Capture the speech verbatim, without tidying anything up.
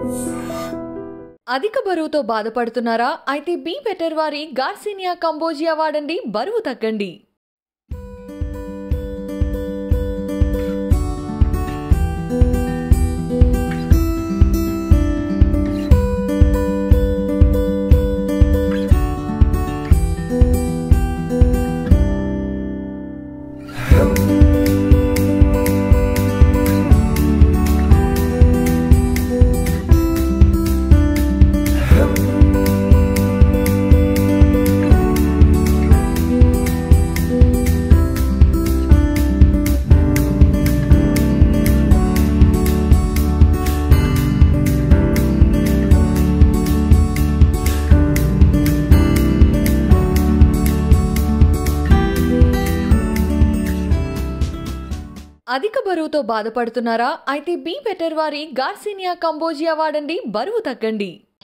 అధిక బరువుతో బాధపడుతున్నారా? అయితే బీ బెటర్ వారి గార్సినియా కంబోజియా వాడండి, బరువు తగ్గండి. అధిక బరువుతో బాధపడుతున్నారా? అయితే బీ బెటర్ వారి గార్సినియా కంబోజియా వాడండి, బరువు తగ్గండి.